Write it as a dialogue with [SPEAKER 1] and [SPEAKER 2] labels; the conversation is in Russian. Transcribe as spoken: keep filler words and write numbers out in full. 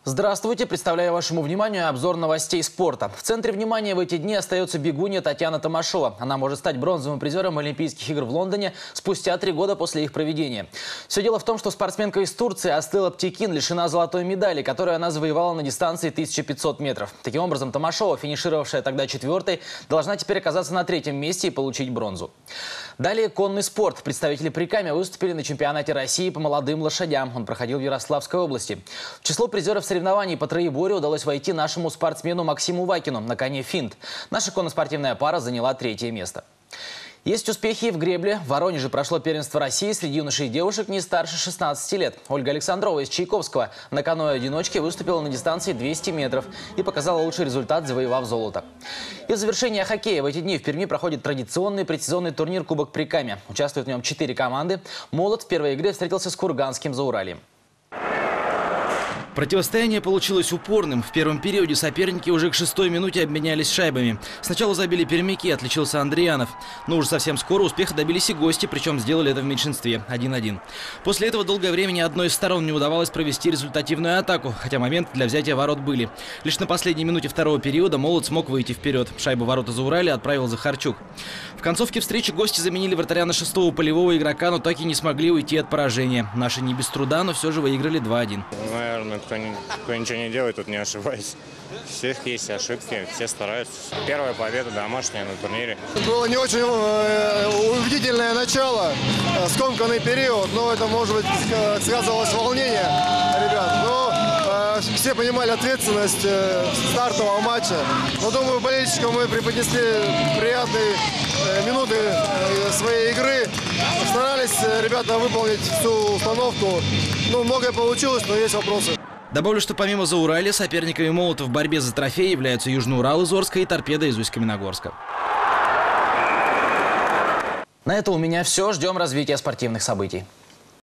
[SPEAKER 1] Здравствуйте! Представляю вашему вниманию обзор новостей спорта. В центре внимания в эти дни остается бегунья Татьяна Томашова. Она может стать бронзовым призером Олимпийских игр в Лондоне спустя три года после их проведения. Все дело в том, что спортсменка из Турции Астела Птекин лишена золотой медали, которую она завоевала на дистанции тысяча пятьсот метров. Таким образом, Томашова, финишировавшая тогда четвертой, должна теперь оказаться на третьем месте и получить бронзу. Далее конный спорт. Представители Прикамья выступили на чемпионате России по молодым лошадям. Он проходил в Ярославской области. В число призеров соревнований по троеборью удалось войти нашему спортсмену Максиму Вакину на коне «Финт». Наша конно-спортивная пара заняла третье место. Есть успехи и в гребле. В Воронеже прошло первенство России среди юношей и девушек не старше шестнадцати лет. Ольга Александрова из Чайковского на каноэ-одиночке выступила на дистанции двести метров и показала лучший результат, завоевав золото. И в завершение хоккея в эти дни в Перми проходит традиционный предсезонный турнир Кубок Прикамья. Участвуют в нем четыре команды. «Молот» в первой игре встретился с Курганским Зауральем.
[SPEAKER 2] Противостояние получилось упорным. В первом периоде соперники уже к шестой минуте обменялись шайбами. Сначала забили пермяки, отличился Андриянов. Но уже совсем скоро успеха добились и гости, причем сделали это в меньшинстве – один-один. После этого долгое время ни одной из сторон не удавалось провести результативную атаку, хотя моменты для взятия ворот были. Лишь на последней минуте второго периода «Молот» смог выйти вперед. Шайбу ворота Зауралья отправил Захарчук. В концовке встречи гости заменили вратаря на шестого полевого игрока, но так и не смогли уйти от поражения. Наши не без труда, но все же выиграли два-один.
[SPEAKER 3] Наверное, кто, не, кто ничего не делает, тут не ошибается. У всех есть ошибки, все стараются. Первая победа домашняя на турнире.
[SPEAKER 4] Было не очень убедительное начало, скомканный период, но это, может быть, сказывалось волнение ребят. Но э, все понимали ответственность э, стартового матча. Но, думаю, болельщикам мы преподнесли приятные э, минуты э, своей игры. Старались ребята выполнить всю установку. Ну, многое получилось, но есть вопросы.
[SPEAKER 2] Добавлю, что помимо Зауралья соперниками «Молота» в борьбе за трофей являются Южный Урал из Орска и Торпедо из Усть-Каменогорска.
[SPEAKER 1] На это у меня все. Ждем развития спортивных событий.